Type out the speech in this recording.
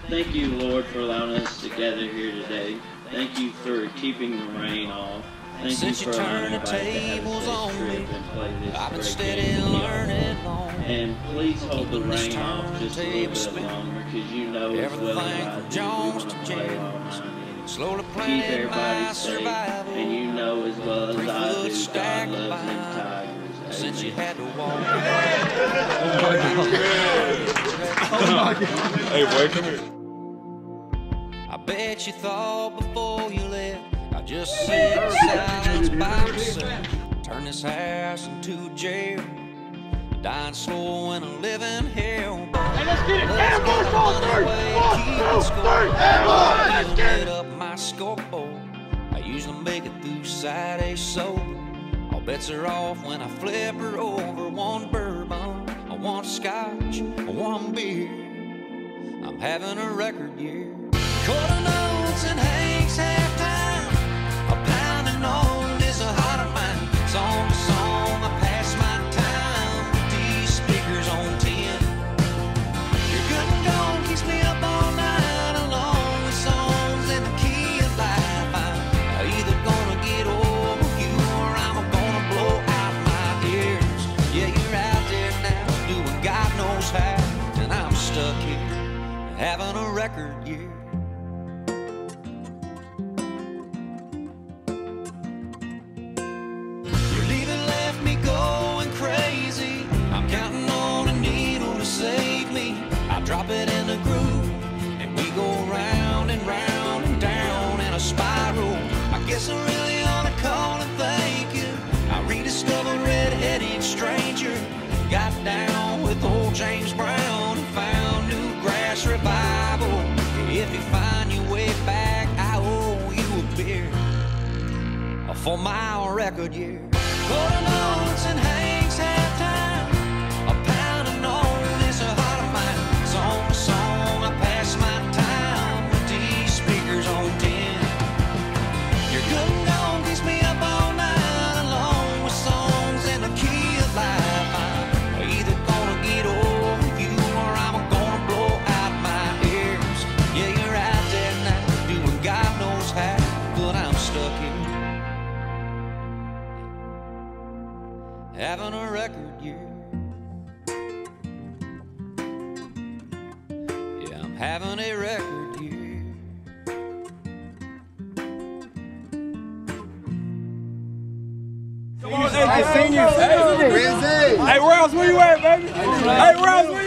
Thank you, Lord, for allowing us to gather here today. Thank you for keeping the rain off. Thank you for allowing everybody to have a safe trip and play this great game. And please hold the rain off just a little bit longer, because you know as well as I do, we want to play all night. Keep everybody safe, and you know as well as I do, God loves them Tigers. Since you had to walk. Hey, boy, come here. I bet you thought before you left I'd just sit in silence by myself, turn this house into a jail, dying slow in a living hell. Hey, let's get it! And boys, on third! 1, 2, 3, and boys! Let's get it! Up my scoreboard, I usually make it through side A sober. All bets are off when I flip her over. One bourbon, one scotch, one beer. I'm having a record year. Quarter notes and Hank's halftime. A pounding on is a heart of mine. Song to song, I pass my time with these speakers on 10. Your good and gone keeps me up all night, along with songs in the key of life. I'm either gonna get over you or I'm gonna blow out my ears. Yeah, you're out there now doing God knows how, and I'm stuck here having a record year. Your leaving left me going crazy. I'm counting on a needle to save me. I drop it in the groove and we go round and round and down in a spiral. I guess I really ought to call and thank you. I rediscovered Red-Headed Stranger, got down with old James Brown and found new grass revival. If you find your way back, I owe you a beer for my record year. Quarter notes and Hank's halftime. A pound of known is a heart of mine. Song to song, I pass my time with these speakers on 10. Your good and gone keeps me up all night, along with songs in the key of life. I'm either gonna get over you or I'm gonna blow out my ears. Yeah, you're out there now doing God knows how, but I'm stuck here having a record year. Yeah, I'm having a record year. Come on, hey, seniors. Hey, where else were you at, baby? Hey, where else were you